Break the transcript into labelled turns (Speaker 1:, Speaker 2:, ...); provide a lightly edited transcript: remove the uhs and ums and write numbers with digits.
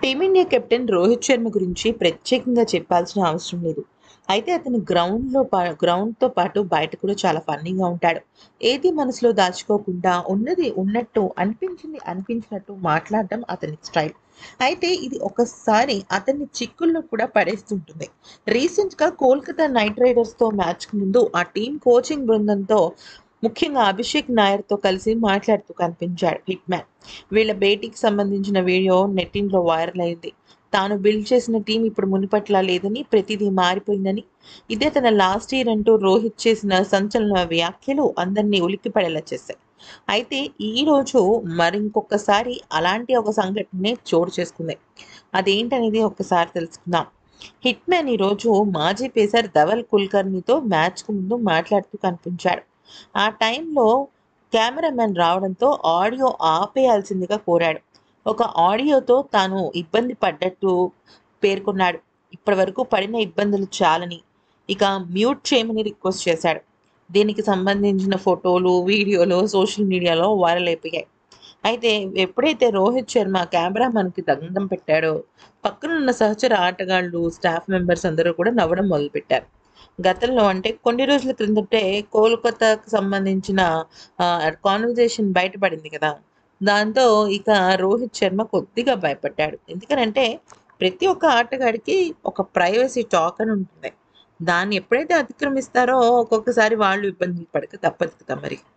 Speaker 1: Team India captain Rohit Sharma గురించి ప్రత్యేకంగా చెప్పాల్సిన అవసరం లేదు. అయితే అతను గ్రౌండ్‌తో పాటు బయట కూడా చాలా ఫన్నీగా ఉంటాడు. ఏది మనసులో దాచుకోకుండా ఉన్నది ఉన్నట్టు అనిపించింది అనిపించినట్టు మాట్లాడడం అతని స్టైల్. అయితే ఇది ఒకసారి అతన్ని చిక్కుల్లో కూడా పడేస్తుంటుంది. రీసెంట్‌గా కోల్కతా నైట్ రైడర్స్‌తో మ్యాచ్‌కి ముందు ఆ టీమ్ కోచింగ్ బృందంతో ముఖ్యంగా అభిషేక్ నాయర్‌తో కలిసి మాట్లాడుతూ కనిపించాడు హిట్ మ్యాన్. వీళ్ళ భేటీకి సంబంధించిన వీడియో నెట్టింట్లో వైరల్ అయింది. తాను బిల్డ్ చేసిన టీం ఇప్పుడు మునుపట్లా లేదని, ప్రతిదీ మారిపోయిందని, ఇదే తన లాస్ట్ ఇయర్ అంటూ రోహిత్ చేసిన సంచలన వ్యాఖ్యలు అందరినీ ఉలిక్కిపడేలా చేశాయి. అయితే ఈరోజు మరింకొకసారి అలాంటి ఒక సంఘటనే చోటు చేసుకుంది. అదేంటనేది ఒక్కసారి తెలుసుకుందాం. హిట్ మ్యాన్ ఈరోజు మాజీ పేసర్ ధవల్ కుల్కర్నీతో మ్యాచ్‌కు ముందు మాట్లాడుతూ కనిపించాడు. ఆ టైంలో కెమెరామెన్ రావడంతో ఆడియో ఆపేయాల్సిందిగా కోరాడు. ఒక ఆడియోతో తాను ఇబ్బంది పడ్డట్టు పేర్కొన్నాడు. ఇప్పటివరకు పడిన ఇబ్బందులు చాలని, ఇక మ్యూట్ చేయమని రిక్వెస్ట్ చేశాడు. దీనికి సంబంధించిన ఫోటోలు, వీడియోలు సోషల్ మీడియాలో వైరల్ అయిపోయాయి. అయితే ఎప్పుడైతే రోహిత్ శర్మ కెమెరామన్‌కి దండం పెట్టాడో, పక్కనున్న సహచర ఆటగాళ్ళు, స్టాఫ్ మెంబర్స్ అందరూ కూడా నవ్వడం మొదలుపెట్టారు. గతంలో అంటే కొన్ని రోజుల క్రిందటే కోల్‌కతాకి సంబంధించిన కాన్వర్జేషన్ బయటపడింది కదా! దాంతో ఇక రోహిత్ శర్మ కొద్దిగా భయపడ్డాడు. ఎందుకనంటే ప్రతి ఒక్క ఆటగాడికి ఒక ప్రైవసీ టాక్ అని ఉంటుంది. దాన్ని ఎప్పుడైతే అతిక్రమిస్తారో ఒక్కొక్కసారి వాళ్ళు ఇబ్బందులు పడక తప్పదు కదా మరి.